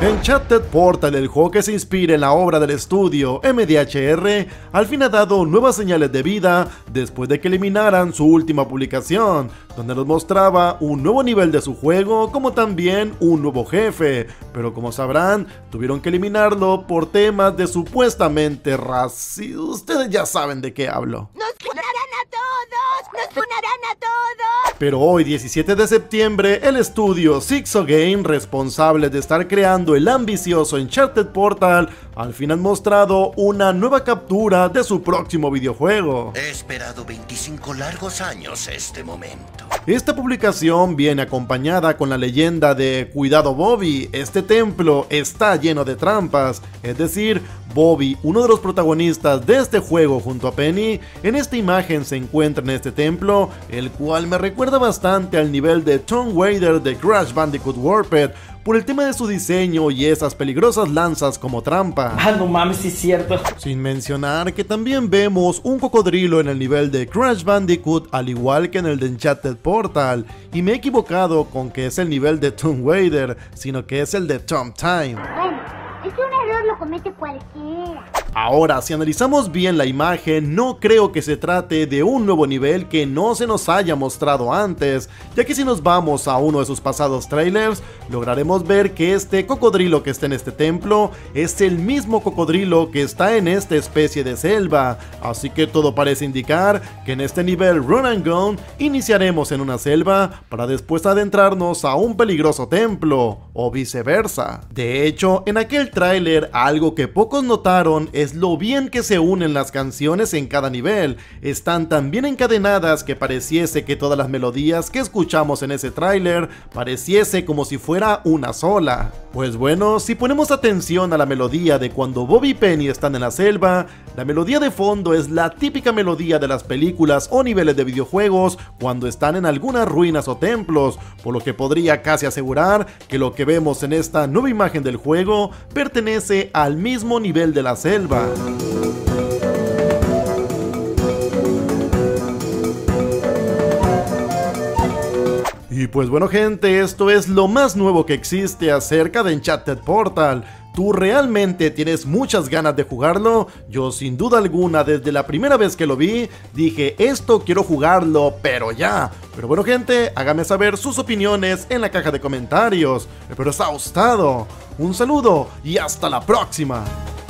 Uncharted Portal, el juego que se inspira en la obra del estudio MDHR, al fin ha dado nuevas señales de vida después de que eliminaran su última publicación, donde nos mostraba un nuevo nivel de su juego como también un nuevo jefe, pero como sabrán, tuvieron que eliminarlo por temas de supuestamente racismo. Ustedes ya saben de qué hablo. ¡Nos funarán a todos! ¡Nos funarán a todos! Pero hoy, 17 de septiembre, el estudio Sixo Game, responsable de estar creando el ambicioso Uncharted Portal, al fin han mostrado una nueva captura de su próximo videojuego. He esperado 25 largos años este momento. Esta publicación viene acompañada con la leyenda de "Cuidado Bobby, este templo está lleno de trampas", es decir, Bobby, uno de los protagonistas de este juego junto a Penny, en esta imagen se encuentra en este templo, el cual me recuerda bastante al nivel de Tomb Raider de Crash Bandicoot Warped, por el tema de su diseño y esas peligrosas lanzas como trampa. Ah, no mames, sí es cierto. Sin mencionar que también vemos un cocodrilo en el nivel de Crash Bandicoot, al igual que en el de Uncharted Portal, y me he equivocado con que es el nivel de Tomb Raider, sino que es el de Tomb Time. Bueno, es que un error lo comete cualquiera. Ahora, si analizamos bien la imagen, no creo que se trate de un nuevo nivel que no se nos haya mostrado antes, ya que si nos vamos a uno de sus pasados trailers, lograremos ver que este cocodrilo que está en este templo es el mismo cocodrilo que está en esta especie de selva, así que todo parece indicar que en este nivel Run and Gun iniciaremos en una selva para después adentrarnos a un peligroso templo, o viceversa. De hecho, en aquel trailer algo que pocos notaron es lo bien que se unen las canciones en cada nivel. Están tan bien encadenadas que pareciese que todas las melodías que escuchamos en ese tráiler pareciese como si fuera una sola. Pues bueno, si ponemos atención a la melodía de cuando Bobby y Penny están en la selva, la melodía de fondo es la típica melodía de las películas o niveles de videojuegos cuando están en algunas ruinas o templos, por lo que podría casi asegurar que lo que vemos en esta nueva imagen del juego pertenece al mismo nivel de la selva. Y pues bueno gente, esto es lo más nuevo que existe acerca de Uncharted Portal. ¿Tú realmente tienes muchas ganas de jugarlo? Yo sin duda alguna, desde la primera vez que lo vi, dije esto quiero jugarlo, pero ya. Pero bueno gente, háganme saber sus opiniones en la caja de comentarios. Espero os haya gustado. Un saludo y hasta la próxima.